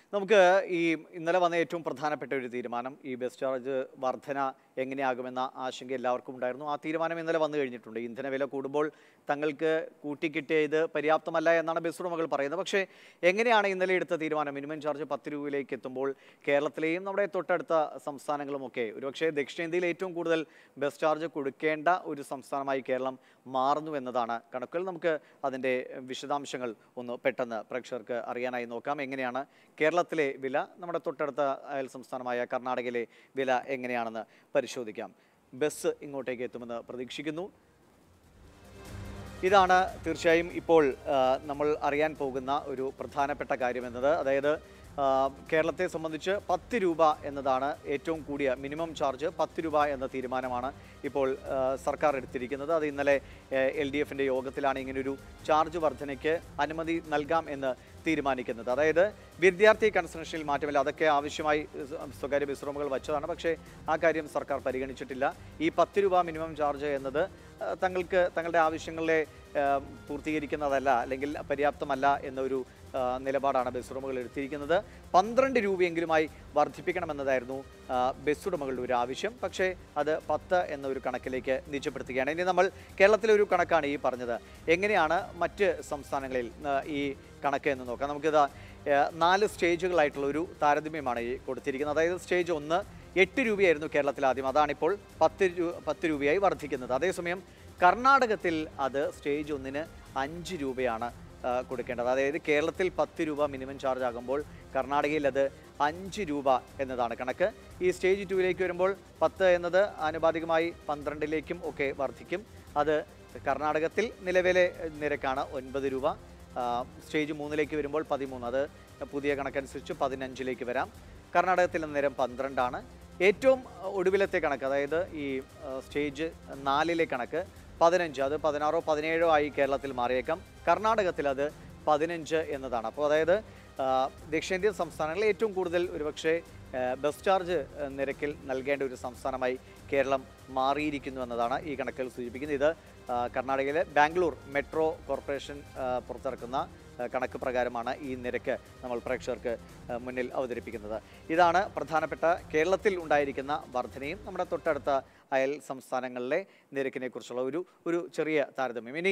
നമുക്ക് ഈ ഇന്നലെ വന്ന ഏറ്റവും പ്രധാനപ്പെട്ട ഒരു തീരുമാനം ഈ ബസ് ചാർജ് വർധന എങ്ങനെയാകുമെന്ന ആശങ്ക എല്ലാവർക്കും ഉണ്ടായിരുന്നു. ആ തീരുമാനം ഇന്നലെ വന്നു കഴിഞ്ഞിട്ടുണ്ട്. ഇന്ധനവില കൂടുമ്പോൾ തങ്ങൾക്ക് കൂട്ടിക്കിട്ടിയ ഇത് പര്യാപ്തമല്ല എന്നാണ് ബസ് ഉടമകൾ പറയുന്നത്. പക്ഷേ എങ്ങനെയാണ് ഇന്നലെ എടുത്ത തീരുമാനം? മിനിമം ചാർജ് 10 രൂപയിലേക്ക് എത്തുമ്പോൾ കേരളത്തിലെയും നമ്മുടെ തൊട്ടടുത്ത സംസ്ഥാനങ്ങളുമൊക്കെ ഒരുപക്ഷെ ദക്ഷിണേന്ത്യയിൽ ഏറ്റവും കൂടുതൽ ബസ് ചാർജ് കൊടുക്കേണ്ട ഒരു സംസ്ഥാനമായി കേരളം മാറുന്നു എന്നതാണ് കണക്കുകൾ. നമുക്ക് അതിൻ്റെ വിശദാംശങ്ങൾ ഒന്ന് പെട്ടെന്ന് പ്രേക്ഷകർക്ക് അറിയാനായി നോക്കാം. എങ്ങനെയാണ് കേരളത്തിലെ വില, നമ്മുടെ തൊട്ടടുത്ത അയൽ സംസ്ഥാനമായ കർണാടകയിലെ വില എങ്ങനെയാണെന്ന് പരിശോധിക്കാം. ബസ് ഇങ്ങോട്ടേക്ക് എത്തുമെന്ന് പ്രതീക്ഷിക്കുന്നു. ഇതാണ് തീർച്ചയായും ഇപ്പോൾ നമ്മൾ അറിയാൻ പോകുന്ന ഒരു പ്രധാനപ്പെട്ട കാര്യമെന്നത്. അതായത് കേരളത്തെ സംബന്ധിച്ച് 10 രൂപ എന്നതാണ് ഏറ്റവും കൂടിയ മിനിമം ചാർജ്. 10 രൂപ എന്ന തീരുമാനമാണ് ഇപ്പോൾ സർക്കാർ എടുത്തിരിക്കുന്നത്. അത് ഇന്നലെ LDFിൻ്റെ യോഗത്തിലാണ് ഇങ്ങനൊരു ചാർജ് വർധനയ്ക്ക് അനുമതി നൽകാം എന്ന് തീരുമാനിക്കുന്നത്. അതായത് വിദ്യാർത്ഥി കൺസെഷനിൽ മാറ്റമില്ല. അതൊക്കെ ആവശ്യമായി സ്വകാര്യ ബസ് ഉടമകൾ വച്ചതാണ്. പക്ഷേ ആ കാര്യം സർക്കാർ പരിഗണിച്ചിട്ടില്ല. ഈ 10 രൂപ മിനിമം ചാർജ് എന്നത് തങ്ങളുടെ ആവശ്യങ്ങളെ പൂർത്തീകരിക്കുന്നതല്ല, അല്ലെങ്കിൽ പര്യാപ്തമല്ല എന്നൊരു നിലപാടാണ് ബസ് ഉടമകൾ എടുത്തിരിക്കുന്നത്. 12 രൂപയെങ്കിലുമായി വർദ്ധിപ്പിക്കണമെന്നതായിരുന്നു ബസ് ഉടമകളുടെ ഒരു ആവശ്യം. പക്ഷേ അത് 10 എന്നൊരു കണക്കിലേക്ക് നിശ്ചയപ്പെടുത്തുകയാണ്. ഇനി നമ്മൾ കേരളത്തിലെ ഒരു കണക്കാണ് ഈ പറഞ്ഞത്. എങ്ങനെയാണ് മറ്റ് സംസ്ഥാനങ്ങളിൽ ഈ കണക്ക് എന്ന് നോക്കാം. നമുക്കിത് 4 സ്റ്റേജുകളായിട്ടുള്ള ഒരു താരതമ്യമാണ് ഈ കൊടുത്തിരിക്കുന്നത്. അതായത് സ്റ്റേജ് 1 8 രൂപയായിരുന്നു കേരളത്തിൽ ആദ്യം, അതാണിപ്പോൾ 10 രൂപയായി വർദ്ധിക്കുന്നത്. അതേസമയം കർണാടകത്തിൽ അത് സ്റ്റേജ് 1-ന് 5 രൂപയാണ് കൊടുക്കേണ്ടത്. അതായത് കേരളത്തിൽ 10 രൂപ മിനിമം ചാർജ് ആകുമ്പോൾ കർണാടകയിൽ അത് 5 രൂപ എന്നതാണ് കണക്ക്. ഈ സ്റ്റേജ് 2-ലേക്ക് വരുമ്പോൾ 10 എന്നത് ആനുപാതികമായി 12-ലേക്കും ഒക്കെ വർദ്ധിക്കും. അത് കർണാടകത്തിൽ നിലവിലെ നിരക്കാണ് 9 രൂപ. സ്റ്റേജ് 3-ലേക്ക് വരുമ്പോൾ 13, അത് പുതിയ കണക്കനുസരിച്ച് 15-ലേക്ക് വരാം. കർണാടകത്തിൽ നേരം 12 ആണ്. ഏറ്റവും ഒടുവിലത്തെ കണക്ക്, അതായത് ഈ സ്റ്റേജ് 4-ലെ കണക്ക് 15, അത് 16 17 ആയി കേരളത്തിൽ മാറിയേക്കാം. കർണാടകത്തിൽ അത് 15 എന്നതാണ്. അപ്പോൾ അതായത് ദക്ഷിണേന്ത്യൻ സംസ്ഥാനങ്ങളിൽ ഏറ്റവും കൂടുതൽ ഒരുപക്ഷെ ബസ് ചാർജ് നിരക്കിൽ നൽകേണ്ട ഒരു സംസ്ഥാനമായി കേരളം മാറിയിരിക്കുന്നു എന്നതാണ് ഈ കണക്കുകൾ സൂചിപ്പിക്കുന്നത്. ഇത് കർണാടകയിലെ ബാംഗ്ലൂർ മെട്രോ കോർപ്പറേഷൻ പുറത്തിറക്കുന്ന കണക്ക് പ്രകാരമാണ് ഈ നിരക്ക് നമ്മൾ പ്രേക്ഷകർക്ക് മുന്നിൽ അവതരിപ്പിക്കുന്നത്. ഇതാണ് പ്രധാനപ്പെട്ട കേരളത്തിൽ ഉണ്ടായിരിക്കുന്ന വർധനയും നമ്മുടെ തൊട്ടടുത്ത അയൽ സംസ്ഥാനങ്ങളിലെ നിരക്കിനെ കുറിച്ചുള്ള ഒരു ചെറിയ താരതമ്യം. ഇനി